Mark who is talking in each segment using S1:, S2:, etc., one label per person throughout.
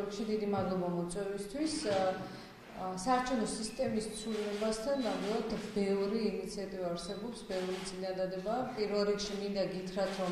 S1: რიგში დიდი მადლობა მოწვევისთვის. საარჩევნო სისტემის ცვლილებასთან ნამდვილად ბევრი ინიციატივა არსებობს, ბევრი წინადადება. პირველ რიგში მინდა გითხრათ, რომ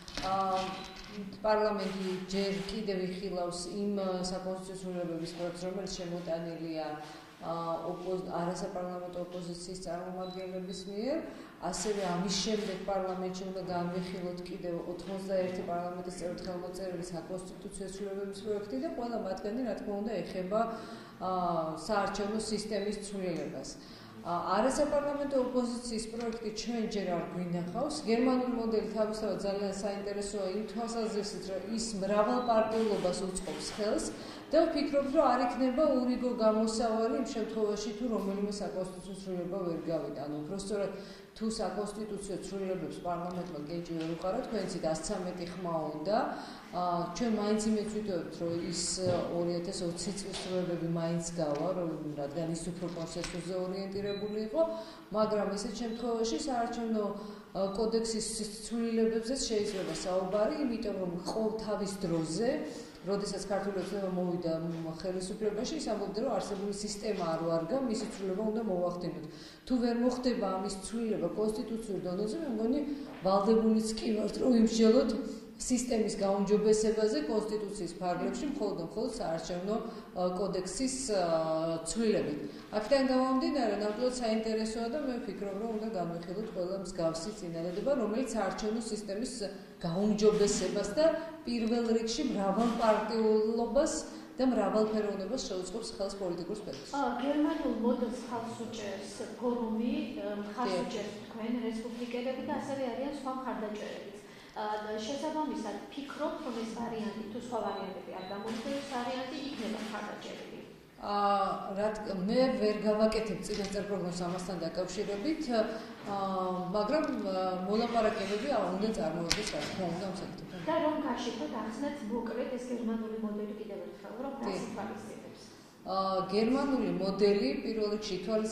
S1: პარლამენტი ჯერ კიდევ იხილავს იმ საკონსტიტუციო ცვლილებების პროექტს, რომელიც შემოტანილია არასაპარლამენტო ოპოზიციის წარმომადგენლების მიერ. ასევე ამის შემდეგ პარლამენტში უნდა განვიხილოთ კიდევ 91 პარლამენტის წევრი ხელმოწერილი საკონსტიტუციო ცვლილებების პროექტი და ყველა მათგანი, რა თქმა უნდა, ეხება საარჩევნო სისტემის ცვლილებას. არასაპარლამენტო ოპოზიციის პროექტი ჩვენ ჯერ არ გვინახავს. გერმანული მოდელი თავისთავად ძალიან საინტერესოა იმ თვალსაზრისით, რომ ის მრავალპარტიულობას უწყობს ხელს და ვფიქრობ, რომ არ იქნება ურიგო გამოსავალი იმ შემთხვევაში, თუ რომელიმე საკონსტიტუციო ცვლილება ვერ გავიდა. ანუ უბრალოდ თუ საკონსტიტუციო ცვლილებებს პარლამენტმა გეჭი ვერ უყარა, თქვენც 113 ხმა უნდა. ჩვენ მაინც იმედს ვიტოვებთ, რომ ის 2020 წლის ცვლილებები მაინც გავა, რადგან ის უფრო კონსენსუსზე ორიენტირებული იყო, მაგრამ ესეთ შემთხვევაში საარჩევნო კოდექსის ცვლილებებზეც შეიძლება საუბარი, იმიტომ რომ ყოველთავის დროზე როდესაც ქართული ოცნება მოვიდა ხელისუფლებაში, ის ამბობდა, რომ არსებული სისტემა არ ვარგა, მისი ცვლილება უნდა მოვახდინოთ. თუ ვერ მოხდება ამის ცვლილება კონსტიტუციურ დონეზე, მე მგონი ვალდებულიც კი ვართ, რომ ვიმსჯელოთ სისტემის გაუმჯობესებაზე კონსტიტუციის ფარგლებში, მხოლოდ საარჩევნო კოდექსის ცვლილებით. აქედან გამომდინარე, ნამდვილად საინტერესოა და მე ვფიქრობ, რომ უნდა განვიხილოთ ყველა მსგავსი წინადადება, რომელიც საარჩევნო სისტემის გაუმჯობესებას და პირველ რიგში მრავალპარტიულობას და მრავალფეროვნებას შეუწყობს ხელს პოლიტიკურ სპექტრს.
S2: გერმანულ მოდელს ხალხს უჭერს ფორუმი, ხალხს უჭერს თქვენ რესპუბლიკელები და ასევე არიან სხვა მხარდაჭერებიც. შესაბამისად, ფიქრობთ, რომ ეს ვარიანტი თუ სხვა ვარიანტები არ გამოიხატოს, ვარიანტი იქნება მხარდაჭერილი.
S1: მე ვერ გავაკეთებ წინასწარ პროგნოზს ამასთან დაკავშირებით, მაგრამ მოლაპარაკებები უნდა წარმოვიდეს, რა თქმა უნდა, ამ საკითხთან.
S2: და რომ გაშიფროთ, ახსნათ მოკლედ ეს გერმანული მოდელი კიდევ ერთხელ, რომ რას ითვალისწინებს?
S1: გერმანული მოდელი პირველ რიგში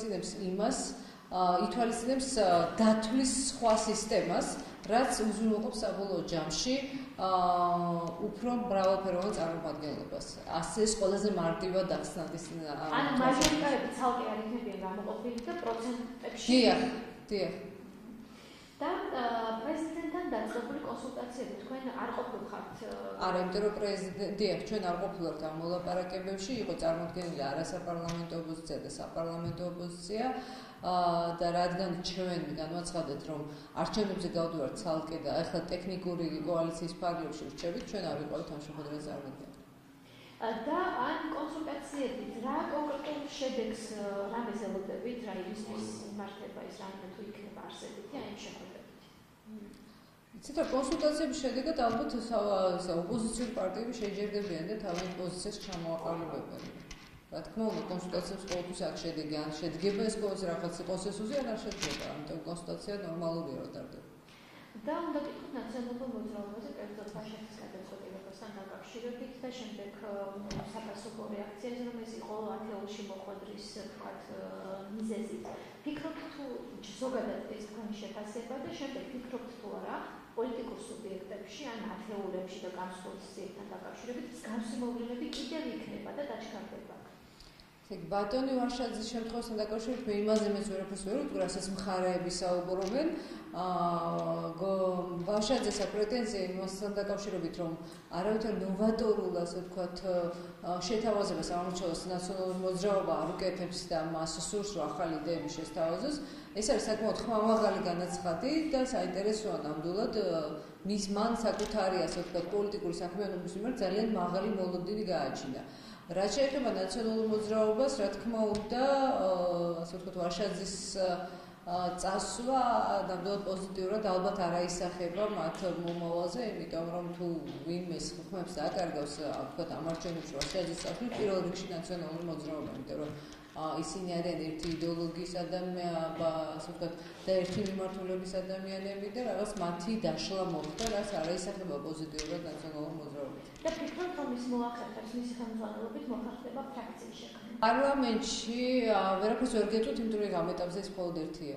S1: ითვალისწინებს დათვლის სხვა სისტემას, რაც უზრუნველყოფს საბოლოო ჯამში უფრო მრავალფეროვან წარმომადგენლობას. ეს ყველაზე მარტივად ახსნათ ის.
S2: ანუ მაჟორიტარები ცალკე არ იქნებიან გამოყოფილი და პროცენტებში.
S1: დიახ.
S2: და პრეზიდენტთან დაწყებული კონსულტაციები თქვენ არ ყოფილხართ?
S1: არა, იმიტომ რომ დიახ, ჩვენ არ ყოფილვართ ამ მოლაპარაკებებში, იყო წარმოქმნილი არასაპარლამენტო ოპოზიცია და საპარლამენტო ოპოზიცია. და რადგან ჩვენ განვაცხადეთ, რომ არჩევნებზე გავდივართ ცალკე და ახლა ტექნიკური კოალიციის ფარგლებში ვრჩებით, ჩვენ არ ვიყავით ამ შეხვედრაზე წარმოქმნილი.
S2: და ამ კონსულტაციებით რა კონკრეტულ შედეგს რამეს ელოდებით, რა ისთვის მართება ის რამე თუ იქნება არსებითი ამ შეხვედრებით?
S1: იცით, კონსულტაციების შედეგად ალბათ ოპოზიციური პარტიები შეჯერდებიან და თავიანთ პოზიციას ჩამოაყალიბებენ. რა თქმა უნდა, კონსულტაციებს ყოველთვის აქ შედეგი ან შედგება ეს რაღაც კონსენსუსი ან არ შედგება, ამიტომ კონსულტაცია ნორმალურია რა დარდება.
S2: და უნდა ვიტყვით ნაციონალურ მოძრაობაზე კერძოდ ბაშეთის გადაწყვეტილებასთან დაკავშირებით და შემდეგ საპასუხო რეაქციაზე, რომ ეს იყო ათეულში მოხვედრის თქვათ მიზეზით. ფიქრობთ თუ ზოგადად ეს თქვენი შეფასება და შემდეგ ფიქრობთ თუ არა პოლიტიკურ სუბიექტებში ან ათეულებში და განსხვავებებთან დაკავშირებით მსგავსი მოვლენები კიდევ იქნება და დაჩქარდება.
S1: ბატონი ვარშაძის შემთხვევასთან დაკავშირებით მე იმაზე მეც ვერაფერს ვერ ვიტყვი, რასაც მხარეები საუბრობენ. ვარშაძეს აქვს პრეტენზია იმასთან დაკავშირებით, რომ არავითარ ნოვატორულ, ასე ვთქვათ, შეთავაზებას ამორჩევას ნაციონალური მოძრაობა არ უკეთებს და მას სურს, რომ ახალი იდეები შესთავაზოს. ეს არის საკმაოდ ხმამაღალი განაცხადი და საინტერესოა ნამდვილად მან საკუთარი, ასე ვთქვათ, პოლიტიკური საქმიანობის მიმართ ძალიან მაღალი მოლოდინი გააჩინა. რაც შეეხება ნაციონალურ მოძრაობას, რა თქმა უნდა, ასე ვთქვათ, ვარშაძის წასვლა ნამდვილად პოზიტიურად ალბათ არ აისახება მათ მომავალზე, იმიტომ რომ თუ ვინმე ხმებს აკარგავს, ვთქვათ, ამ არჩევნებში ვარშაძის წასვლით, პირველ რიგში ნაციონალური მოძრაობა, იმიტომ რომ ისინი არიან ერთი იდეოლოგიის ადამიანები, ასე ვთქვათ, და ერთი მიმართულების ადამიანები და რაღაც მათი დაშლა მოხდა, რაც არ აისახება პოზიტიურად ნაციონალურ მოძრაობას.
S2: და ფიქრობთ, რომ ის მოახერხებს მისი ხელმძღვანელობით მოხერხდება ფრაქციის შექმნა.
S1: პარლამენტში ვერაფერს ვერ გეტყვით, იმიტომ რომ ამ ეტაპზე ის მხოლოდ ერთია.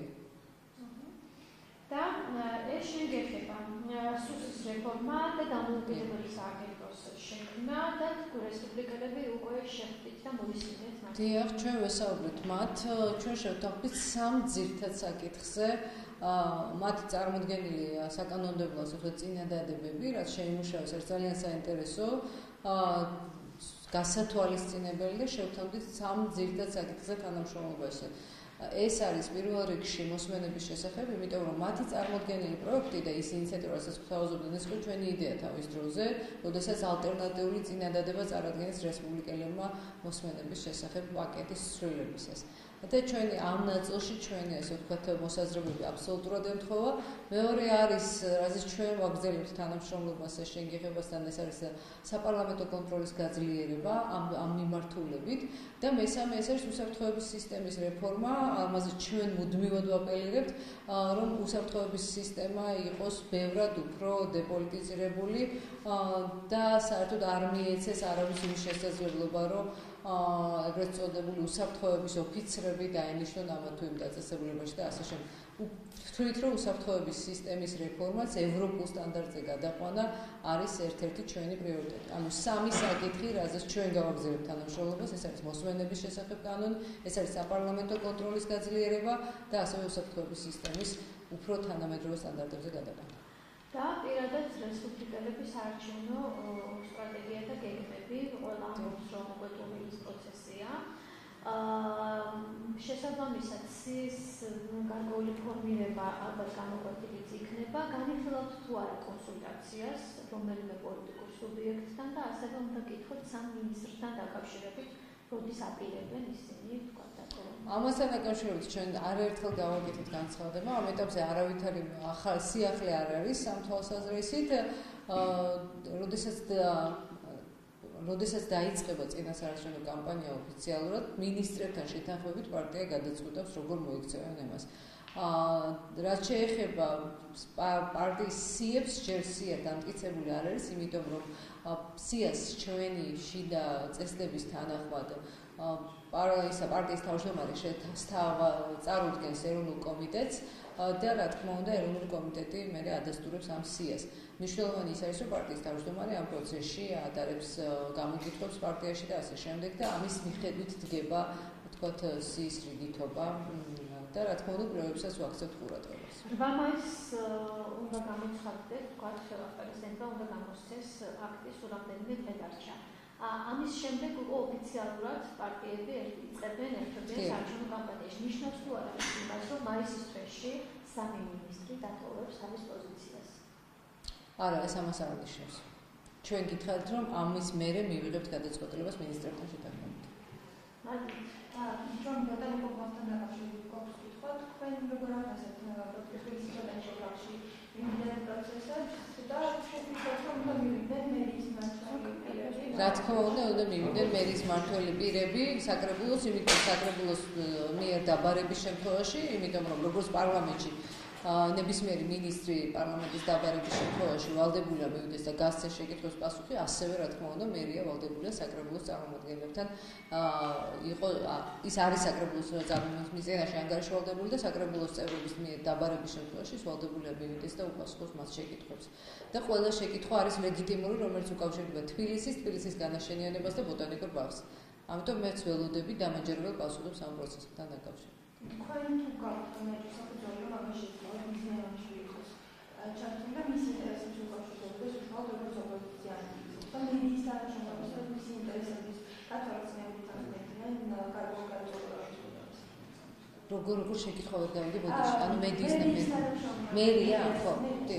S2: და ეს შეგეხება სუსის რეფორმა და დამოუკიდებელი სააგენტოს გახსოვს შექმნა და რესპუბლიკელები უკვე შეხვდით და მოვისმინეთ მათ.
S1: დიახ, ჩვენ ვესაუბრეთ მათ, ჩვენ შევთანხმდით სამ ძირითად საკითხზე. მათ წარმოდგენილი საკანონმდებლო წინადადებები, რაც შეიმუშავეს, არის ძალიან საინტერესო, გასათვალისწინებელი და შევთანხმდით სამ ძირითად საკითხზე თანამშრომლობაში. ეს არის პირველ რიგში მოსმენების შესახებ, იმიტომ რომ მათი წარმოდგენილი პროექტი და ის ინიციატივა, რასაც გვთავაზობდნენ, ეს იყო ჩვენი იდეა თავის დროზე, როდესაც ალტერნატიული წინადადება წარადგენს რესპუბლიკელებმა მოსმენების შესახებ პაკეტის ცვლილებისას. და ჩვენი ამ ნაწილში ჩვენი ასე ვთქვათ მოსაზრებები აბსოლუტურად ემთხვევა. მეორე არის, რაზეც ჩვენ ვაგრძელებთ თანამშრომლობას შენგეხებასთან, ეს არის საპარლამენტო კონტროლის გაძლიერება ამ მიმართულებით და მესამე ეს არის უსაფრთხოების სისტემის რეფორმა, ამაზე ჩვენ მუდმივად ვაპელირებთ, რომ უსაფრთხოების სისტემა იყოს ბევრად უფრო დეპოლიტიზირებული და საერთოდ არ მიეცეს არავის იმ შესაძლებლობა, რომ ეგრეთ წოდებული უსაფრთხოების ოფიცრები დაენიშნონ ამა თუ იმ დაწესებულებაში და ასე შემდეგ. ვთვლით, რომ უსაფრთხოების სისტემის რეფორმაც ევროპულ სტანდარტზე გადაყვანა არის ერთ-ერთი ჩვენი პრიორიტეტი. ანუ სამი საკითხი, რაზეც ჩვენ გავაგზავნებთ თანამშრომლობას, ეს არის მოსმენების შესახებ კანონი, ეს არის საპარლამენტო კონტროლის გაძლიერება და ასევე უსაფრთხოების სისტემის უფრო თანამედროვე სტანდარტებზე გადაყვანა.
S2: და პირადად რესპუბლიკელების საარჩევნო სტრატეგია და გეგმები ყველა ამბობს, რომ მოგეთხოვების პროცესია. შესაბამისად, ის გარკვეული ფორმირება ალბათ გამოკვეთილიც იქნება, განიხილავთ თუ არა კონსულტაციას რომელიმე პოლიტიკურ სუბიექტთან და ასევე უნდა გითხოთ სამ მინისტრთან დაკავშირებით, როდის აპირებენ ისინი თქვა დაკავშირებით.
S1: ამასთან დაკავშირებით ჩვენ არაერთხელ გავაკეთეთ განცხადება, ამ ეტაპზე არავითარი ახალი სიახლე არ არის ამ თვალსაზრისით, როდესაც დაიწყება წინასაარჩევნო კამპანია ოფიციალურად, მინისტრებთან შეთანხმებით პარტია გადაწყვეტავს, როგორ მოიქცევენ ამას. რაც შეეხება პარტიის სიებს, ჯერ სია დამტკიცებული არ არის, იმიტომ რომ სიას ჩვენი შიდა წესდების თანახმად პარტიის თავმჯდომარე წარუდგენს ეროვნულ კომიტეტს და რა თქმა უნდა ეროვნული კომიტეტი მერე ადასტურებს ამ სიას. მნიშვნელოვანი ის არის, რომ პარტიის თავმჯდომარე ამ პროცესში ატარებს გამოკითხვებს პარტიაში და ასე შემდეგ და ამის მიხედვით დგება, ვთქვათ, სიის რიგითობა და რა თქმა უნდა პროექტებსაც ვაქცევთ ყურადღებას.
S2: 8 მაისს უნდა გამოცხადდეს, ვთქვათ, პრეზიდენტმა უნდა გამოსცეს აქტი, სულ რამდენიმე დღე დარჩა. ამის შემდეგ ოფიციალურად პარტიები იწყებენ ერთობლივ საარჩევნო კამპანიაში. ნიშნავს თუ არა იმას, რომ მაისის თვეში სამი მინისტრი დატოვებს თავის პოზიციას?
S1: არა, ეს ამას არ ნიშნავს. ჩვენ გითხარით, რომ ამის მერე მივიღებთ გადაწყვეტილებას მინისტრებთან შეთანხმებით.
S3: ჩვენ გადამოყვანთან დაკავშირებით გვაქვს კითხვა, თქვენ როგორ ახასიათებთ პროტესტის სიტუაციაში იმდენ პროცესად და შეგვიძლია რომ მივიდეთ მერის მმართველი.
S1: რა თქმა უნდა მივიდნენ მერის მმართველი პირები საკრებულოს, იმიტომ საკრებულოს მიერ დაბარების შემთხვევაში, იმიტომ რომ როგორც პარლამენტში ნებისმიერი მინისტრი პარლამენტის დაბარების შემთხვევაში ვალდებულია მივიდეს და გასცეს შეკითხვებს პასუხი, ასევე რა თქმა უნდა მერია ვალდებულია საკრებულოს წარმომადგენლებთან იყო ის არის საკრებულოს წარმომადგენლის მიზანაში ანგარიშვალდებული და საკრებულოს წევრების მიერ დაბარების შემთხვევაში ის ვალდებულია მივიდეს და უპასუხოს მათ შეკითხვებს. და ყველა შეკითხვა არის ლეგიტიმური, რომელიც უკავშირდება თბილისის განაშენიანებას და ბოტანიკურ ბაღს. ამიტომ მეც ველოდები დამაჯერებელ პასუხებს ამ პროცესთან დაკავშირებით.
S3: თქვენ თუ გაქვთ მერე საფუძველი მაგაში მიზნებში იყოს ჩართული და მის ინტერესებში უკავშირდება უშუალოდ როგორც ოპოზიციანი და მიდის თანამშრომლობის და მის ინტერესების გათვალისწინებით თანხმობდნენ გარკვეულ
S1: როგორ შეკითხვა ვერ გავიგე ბოდიში, ანუ მედიის მერია, ხო, კი.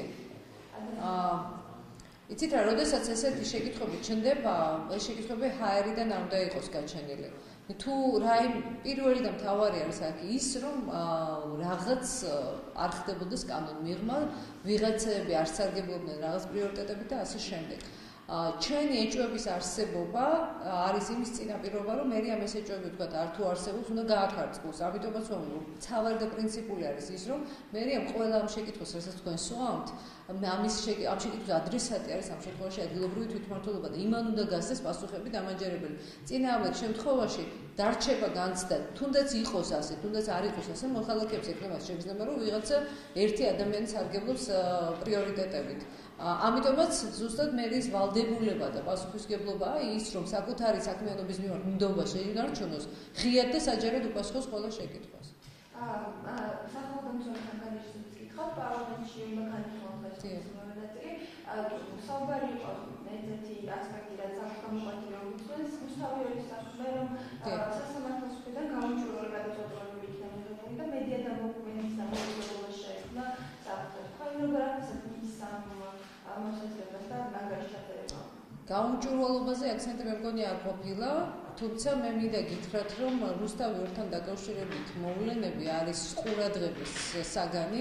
S1: იცით რა, როდესაც ესეთი შეკითხვები ჩნდება, ეს შეკითხვები ჰაერიდან არ უნდა იყოს გაჩენილი. თუ პირველი და მთავარი არის აქ ის, რომ რაღაც არ ხდებოდეს კანონმიღმა, ვიღაცები არ სარგებლობდნენ რაღაც პრიორიტეტებით და ასე შემდეგ. ჩვენი ეჭვების არსებობა არის იმის წინაპირობა, რომ მე ამ ეს ეჭვები ვთქვათ, არ თუ არსებობს, უნდა გააქარწყოს. ამიტომაც რომ ცალარ და პრინციპული არის ის, რომ მე ამ ყველა ამ შეკითხვას, რასაც თქვენ სვამთ, ამ შეკითხვის ადრესატი არის ამ შემთხვევაში ადგილობრივი თვითმმართველობა და იმან უნდა გასცეს პასუხები დამაჯერებელი. წინააღმდეგ შემთხვევაში დარჩება განცდა, თუნდაც იყოს ასე, თუნდაც არ იყოს ასე, მოხალხეებს ექნება შეგრძნება, რომ ვიღაცა ერთი ადამიანი სარგებლობს პრიორიტეტებით. ამიტომაც ზუსტად მერის ვალდებულება და პასუხისმგებლობაა ის, რომ საკუთარი საქმიანობის მიმართ ნდობა შეინარჩუნოს, ღიად და საჯაროდ უპასუხოს ყველა შეკითხვას.
S3: სახელმწიფოსთან განაცხადებს კითხავთ, პარლამენტში უნდა განიხილოს საუბარი იყო ერთ-ერთი ასპექტი, რაც აქ გამოყვანილი უძღვენს, რუსთავი არის საქმე, რომ სასამართლოს მხრიდან გამოჩვეული გადაწყვეტილება იქნა მიღებული და მედია დამოუკიდებლობის დამოუკიდებლობა შეექმნა საფრთხეს. ხო, როგორ ახსენეთ მის მოსაზრებას და მაგარი ჩატარება?
S1: გაუმჭვირვალობაზე აქცენტი მე მგონი არ ყოფილა, თუმცა მე მინდა გითხრათ, რომ რუსთავი ორთან დაკავშირებით მოვლენები არის ყურადღების საგანი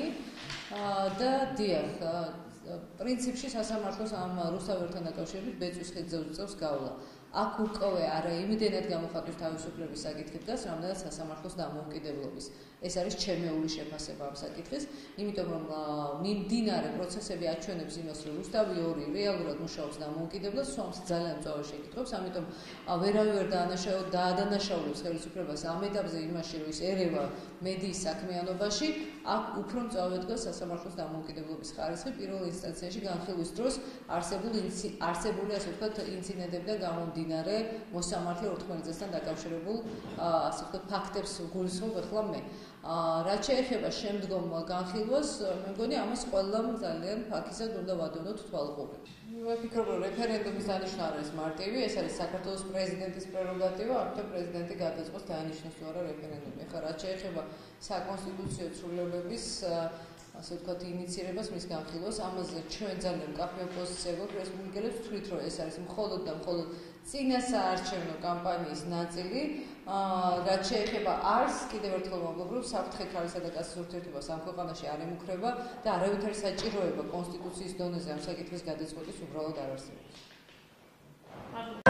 S1: და დიახ, პრინციპში სასამართლოს ამ რუსთავი ორთან დაკავშირებით ბეწვის ხიდზე უწევს გავლა. აქ უკვე არა იმდენად გამოხატვის თავისუფლების საკითხი დგას, რამდენად სასამართლოს დამოუკიდებლობის. ეს არის ჩემეული შეფასება ამ საკითხის, იმიტომ რომ მიმდინარე პროცესები აჩვენებს იმას, რომ რუსთავი 2 რეალურად მუშაობს დამოუკიდებლად, სვამს ძალიან მწვავე შეკითხვებს, ამიტომ ვერავინ ვერ დაადანაშაულებს ხელისუფლებას ამ ეტაპზე იმაში, რომ ის ერევა მედიის საქმიანობაში, აქ უფრო მწვავე დგას სასამართლოს დამოუკიდებლობის ხარისხი პირველ ინსტანციაში განხილვის დროს არსებული ასე ვთქვათ ინციდენტებიდან გამომდინარე მოსამართლე ორთქლმანიძესთან დაკავშირებულ ასე ვთქვათ ფაქტებს გულისხმობ ახლა მე. რაც შეეხება შემდგომ განხილვას, მე მგონი ამას ყველამ ძალიან ფაქიზად უნდა ვადონოთ თვალყური. მე ვფიქრობ, რომ რეფერენდუმის დანიშვნა არის მარტივი, ეს არის საქართველოს პრეზიდენტის პრეროგატივა, ამიტომ პრეზიდენტი გადაწყვეტს დაინიშნოს თუ არა რეფერენდუმი. ახლა რაც შეეხება საკონსტიტუციო ცვლილებების ასე ვთქვათ ინიცირებას მის განხილვას, ამაზე ჩვენ ძალიან მკაფიო პოზიცია გვაქვს რესპუბლიკელებს ვთვლით, რომ ეს არის მხოლოდ და მხოლოდ წინასაარჩევნო კამპანიის ნაწილი. რაც შეეხება არს, კიდევ ერთხელ ვამბობ, საფრთხე ქალისა და კაცის ურთიერთობას ამ ქვეყანაში არ ემუქრება და არავითარი საჭიროება კონსტიტუციის დონეზე ამ საკითხის გადაწყვეტის უბრალოდ არ არსებობს.